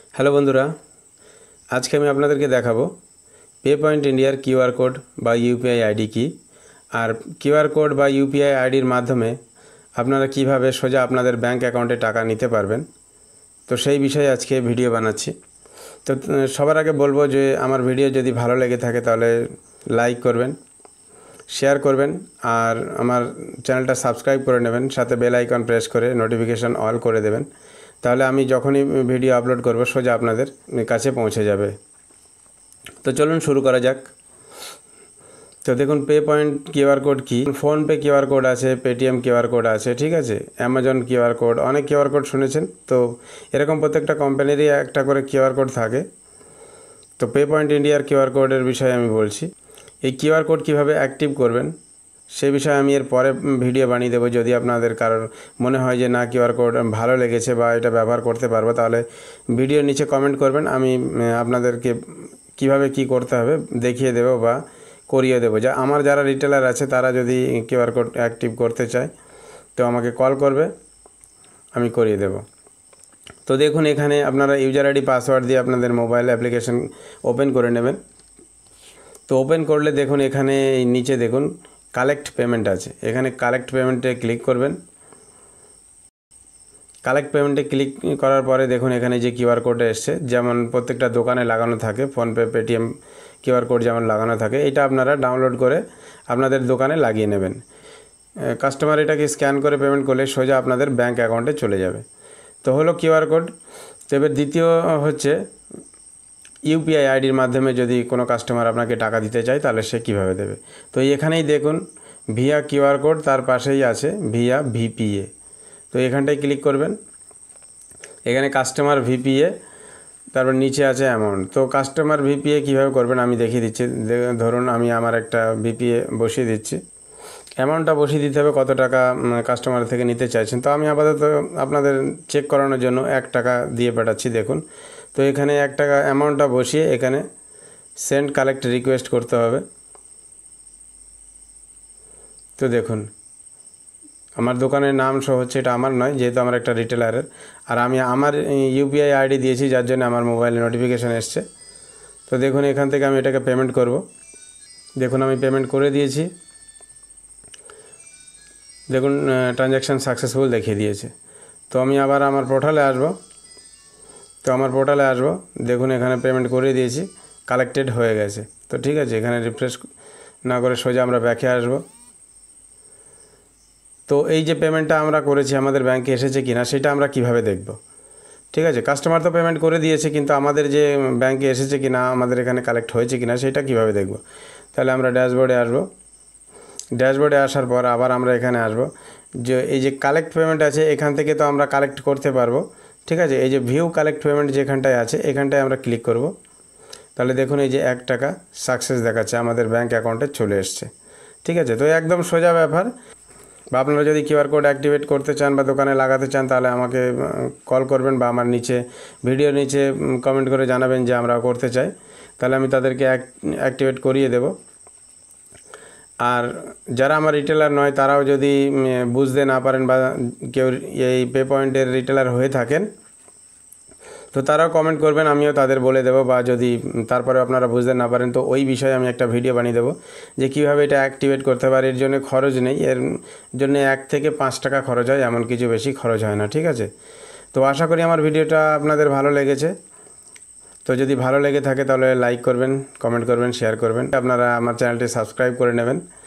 Hello বন্ধুরা, আজকে আমি আপনাদেরকে দেখাবো পে পয়েন্ট ইন্ডিয়ার কিউআর কোড বা ইউপিআই আইডি কি, আর কিউআর কোড বা ইউপিআই আইডির মাধ্যমে আপনারা কিভাবে সোজা আপনাদের ব্যাংক অ্যাকাউন্টে টাকা নিতে পারবেন। তো সেই বিষয়ে আজকে ভিডিও বানাচ্ছি। তো সবার আগে বলবো যে আমার ভিডিও যদি ভালো লেগে থাকে তাহলে লাইক করবেন, শেয়ার করবেন, আর আমার চ্যানেলটা সাবস্ক্রাইব করে নেবেন, সাথে বেল আইকন প্রেস করে নোটিফিকেশান অল করে দেবেন। তাহলে আমি যখনই ভিডিও আপলোড করব সোজা আপনাদের কাছে পৌঁছে যাবে। তো চলুন শুরু করা যাক। তো দেখুন, পে পয়েন্ট কিউআর কোড কি, ফোনপে কিউআর কোড আছে, পেটিএম কিউআর কোড আছে, ঠিক আছে, অ্যামাজন কিউআর কোড, অনেক কিউআর কোড শুনেছেন। তো এরকম প্রত্যেকটা কোম্পানিরই একটা করে কিউআর কোড থাকে। তো পে পয়েন্ট ইন্ডিয়ার কিউআর কোডের বিষয়ে আমি বলছি। এই কিউআর কোড কীভাবে অ্যাক্টিভ করবেন সেই বিষয়ে আমি এর পরে ভিডিও বানিয়ে দেবো। যদি আপনাদের কারোর মনে হয় যে না কিউআর কোড ভালো লেগেছে বা এটা ব্যবহার করতে পারবো, তাহলে ভিডিওর নিচে কমেন্ট করবেন, আমি আপনাদেরকে কিভাবে কি করতে হবে দেখিয়ে দেবো বা করিয়ে দেবো। যা আমার যারা রিটেলার আছে তারা যদি কিউআর কোড অ্যাক্টিভ করতে চায় তো আমাকে কল করবে, আমি করিয়ে দেব। তো দেখুন, এখানে আপনারা ইউজার আইডি পাসওয়ার্ড দিয়ে আপনাদের মোবাইল অ্যাপ্লিকেশন ওপেন করে নেবেন। তো ওপেন করলে দেখুন এখানে নিচে দেখুন কালেক্ট পেমেন্ট আছে, এখানে কালেক্ট পেমেন্টে ক্লিক করবেন। কালেক্ট পেমেন্টে ক্লিক করার পরে দেখুন এখানে যে কিউআর কোড এসছে, যেমন প্রত্যেকটা দোকানে লাগানো থাকে, ফোনপে পেটিএম কিউআর কোড যেমন লাগানো থাকে, এটা আপনারা ডাউনলোড করে আপনাদের দোকানে লাগিয়ে নেবেন। কাস্টমার এটাকে স্ক্যান করে পেমেন্ট করলে সোজা আপনাদের ব্যাংক অ্যাকাউন্টে চলে যাবে। তো হলো কিউআর কোড। তো এবার দ্বিতীয় হচ্ছে ইউপিআই আইডির মাধ্যমে যদি কোনো কাস্টমার আপনাকে টাকা দিতে চায় তাহলে সে কীভাবে দেবে। তো এখানেই দেখুন ভিয়া কিউআর কোড, তার পাশেই আছে ভিয়া ভিপিএ। তো এখানটায় ক্লিক করবেন, এখানে কাস্টমার ভিপিএ, তারপর নিচে আছে অ্যামাউন্ট। তো কাস্টমার ভিপিএ কীভাবে করবেন আমি দেখিয়ে দিচ্ছি। ধরুন আমি আমার একটা ভিপিএ বসিয়ে দিচ্ছি, অ্যামাউন্টটা বসিয়ে দিতে হবে কত টাকা কাস্টমার থেকে নিতে চাইছেন। তো আমি আপাতত আপনাদের চেক করানোর জন্য 1 টাকা দিয়ে পাঠাচ্ছি। দেখুন, তো এখানে 1 টাকা অ্যামাউন্টটা বসিয়ে এখানে সেন্ড কালেক্ট রিকোয়েস্ট করতে হবে। তো দেখুন আমার দোকানের নাম শো হচ্ছে, এটা আমার নয় যেহেতু আমার একটা রিটেলারের, আর আমি আমার ইউপিআই আইডি দিয়েছি যার জন্য আমার মোবাইলে নোটিফিকেশান এসছে। তো দেখুন এখান থেকে আমি এটাকে পেমেন্ট করব। দেখুন আমি পেমেন্ট করে দিয়েছি, দেখুন ট্রানজ্যাকশান সাকসেসফুল দেখিয়ে দিয়েছে। তো আমি আবার আমার পোর্টালে আসব। দেখুন এখানে পেমেন্ট করে দিয়েছি, কালেক্টেড হয়ে গেছে। তো ঠিক আছে, এখানে রিফ্রেশ না করে সোজা আমরা ব্যাকে আসব। তো এই যে পেমেন্টটা আমরা করেছি আমাদের ব্যাংকে এসেছে কিনা সেটা আমরা কিভাবে দেখব। ঠিক আছে, কাস্টমার তো পেমেন্ট করে দিয়েছে, কিন্তু আমাদের যে ব্যাংকে এসেছে কিনা, আমাদের এখানে কালেক্ট হয়েছে কিনা সেটা কিভাবে দেখব। তাহলে আমরা ড্যাশবোর্ডে আসব। ড্যাশবোর্ডে আসার পর আবার আমরা এখানে আসব, যে এই যে কালেক্ট পেমেন্ট আছে এখান থেকে তো আমরা কালেক্ট করতে পারবো। ঠিক আছে, এই যে ভিউ কালেক্ট পেমেন্ট যেখানটায় আছে এখানটায় আমরা ক্লিক করব। তাহলে দেখুন এই যে 1 টাকা সাকসেস দেখাচ্ছে, আমাদের ব্যাংক অ্যাকাউন্টে চলে এসছে। ঠিক আছে, তো একদম সোজা ব্যাপার। বা আপনারা যদি কিউআর কোড অ্যাক্টিভেট করতে চান বা দোকানে লাগাতে চান তাহলে আমাকে কল করবেন বা আমার ভিডিওর নিচে কমেন্ট করে জানাবেন যে আমরা করতে চাই, তাহলে আমি তাদেরকে অ্যাক্টিভেট করিয়ে দেব। আর যারা আমার রিটেলার নয় তারাও যদি বুঝতে না পারেন বা কেউ এই পে পয়েন্টের রিটেলার হয়ে থাকেন তো তারাও কমেন্ট করবেন, আমিও তাদের বলে দেবো। বা যদি তারপরে আপনারা বুঝতে না পারেন তো ওই বিষয়ে আমি একটা ভিডিও বানিয়ে দেবো যে কীভাবে এটা অ্যাক্টিভেট করতে পারে। এর জন্য খরচ নেই, এর জন্য 1 থেকে 5 টাকা খরচ হয়, এমন কিছু বেশি খরচ হয় না। ঠিক আছে, তো আশা করি আমার ভিডিওটা আপনাদের ভালো লেগেছে। তো যদি ভালো লেগে থাকে তাহলে লাইক করবেন, কমেন্ট করবেন, শেয়ার করবেন। আপনারা আমার চ্যানেলটি সাবস্ক্রাইব করে নেবেন।